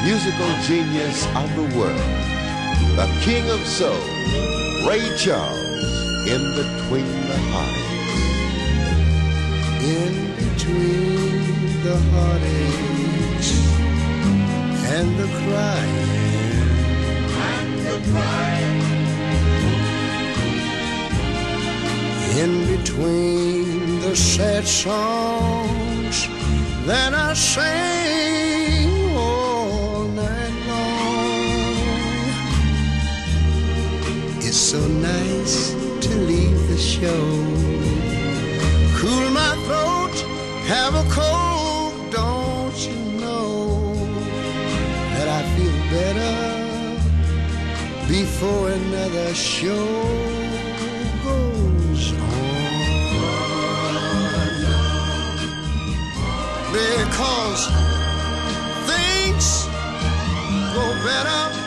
musical genius of the world, the king of soul, Ray Charles, in between the heartaches. In between the heartaches and the crying, in between the sad songs that I sang all night long. It's so nice to leave the show, cool my throat, have a cold. Don't you know that I feel better before another show goes on? Because things go better